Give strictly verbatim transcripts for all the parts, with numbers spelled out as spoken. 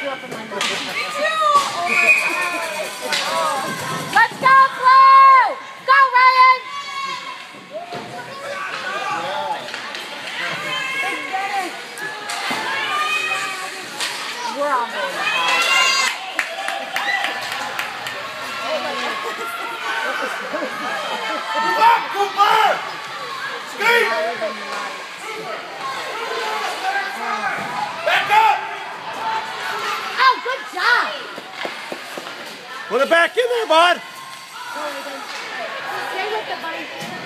Let's go, Blue! Go, Ryan! We're all going to house. Move up, Cooper! Skate! Back up! Oh, good job! Put it back in there, bud. Stay with the buddy.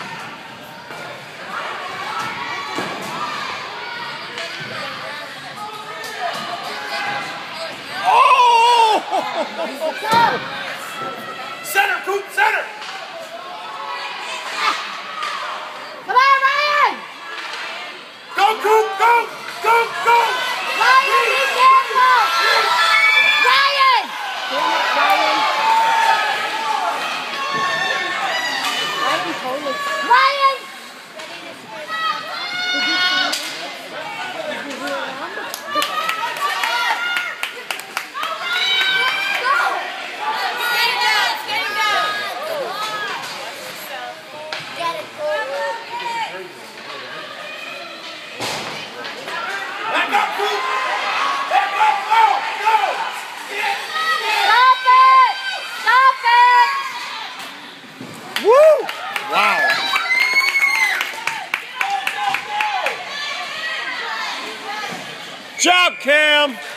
Oh! Go! Center, Coop, center! Come on, Ryan! Go, Coop, go! Go, go! Ryan, be careful! Ryan! Damn it, Ryan. Ryan totally... Ryan! Did you see him? Did you hear him? Back up, Coop! Back up, go! Go! Stop it! Stop it! Woo! Wow. Job, Cam.